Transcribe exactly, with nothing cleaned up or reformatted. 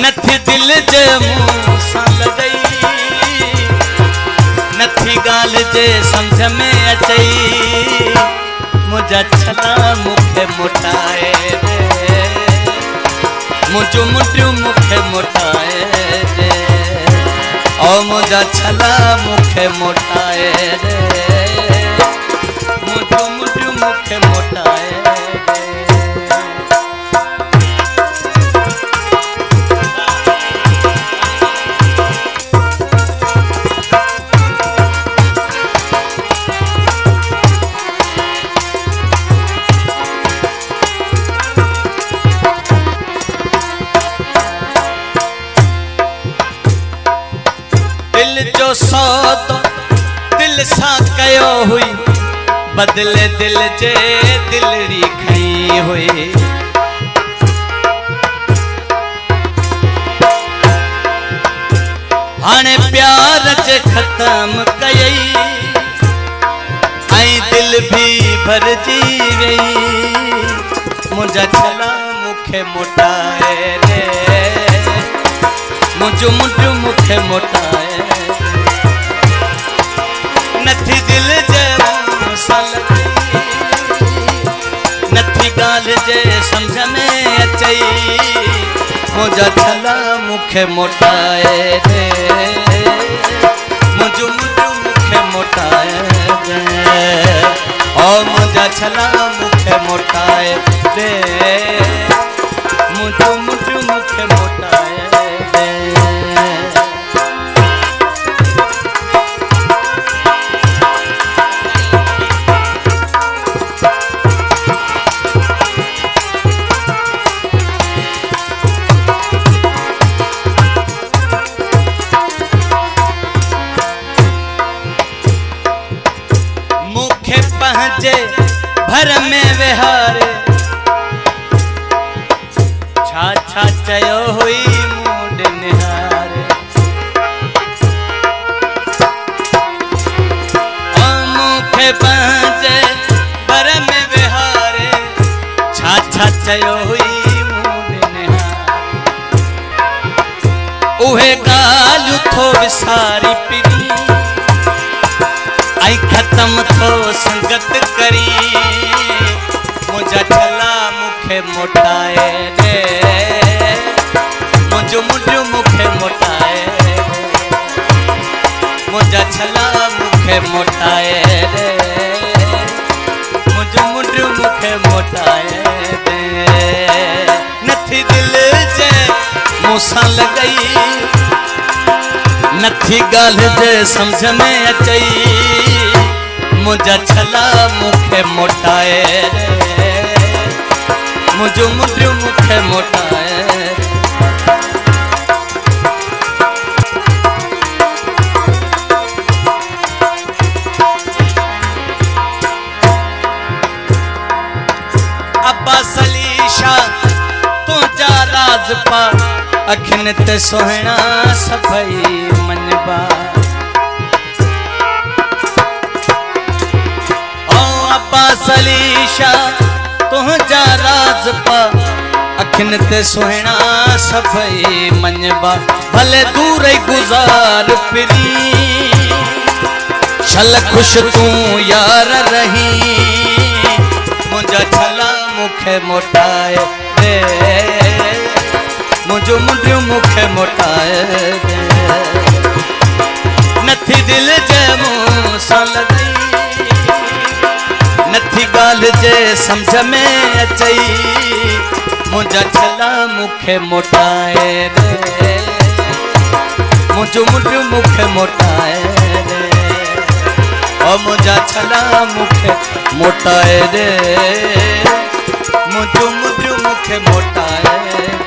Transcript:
नथी दिल जे मुंह सां लॻई नथी ॻाल्हि जे सम्झ में अचई मुंहिंजा छला मूंखे मोटाए रे मुंहिंजूं मुंडियूं मूंखे मोटाए रे ओ मुंहिंजा छला मूंखे मोटाए रे मुंहिंजूं मुंडियूं मूंखे मोटाए दिल जो सौदो दिल सां कयो हुई बदले दिल जे दिलड़ी खई हुई हाणे प्यार जे ख़त्म कयई ऐं दिल भी भरजी वई मुंहिंजा छला मूंखे मोटाए रे मुंहिंजूं मुंडियूं मूंखे मोटाए नथी दिल जे मुंह सां लॻई नथी ॻाल्हि जे सम्झ में अचई मुंहिंजा छला मूंखे मोटाए रे मुंहिंजूं मुंडियूं मूंखे मोटाए रे ओ मुंहिंजा छला मूंखे मोटाए रे मुंहिंजूं मुंडियूं मूंखे मोटाए रे पंहिंजे भर में विहारे छा छा चयो हुई मूड निहारे ओ मूंखे पंहिंजे भर में विहारे छा छा चयो हुई मूड निहारे उहे ॻाल्हियूं थो विसारी पिनी आई खत्म थो संगत करी मुंहिंजा छला मूंखे मोटाए रे मुंहिंजूं मुंडियूं मूंखे मोटाए मुंहिंजा छला मूंखे मोटाए रे मुंहिंजूं मुंडियूं मूंखे मोटाए रे नथी दिल जे मुंह सां लॻई नथी ॻाल्हि जे सम्झ में अचई मुंहिंजा छला मूंखे मोटाए रे मुंहिंजूं मुंडियूं मूंखे मोटाए अब्बास अली शाह तुंहिंजा राज पा अखियुनि ते सुहिणा सभई मनबा अब्बास अली शाह तुंहिंजा राज पा अखियुनि ते सुहिणा सभई मनबा भले दूर ई गुज़ार फिरी छल खुश तूं यार रही मुंहिंजा छला मूंखे मोटाए रे मुंहिंजूं मुंडियूं मूंखे मोटाए रे नथी दिल जे मुंह सां लॻई नथी ॻाल्हि जे सम्झ में अचई मुंहिंजा छला मूंखे मोटाए रे मुंहिंजूं मुंडियूं मूंखे मोटाए रे ओ मुंहिंजा छला मूंखे मोटाए रे मुंहिंजूं मुंडियूं मूंखे मोटाए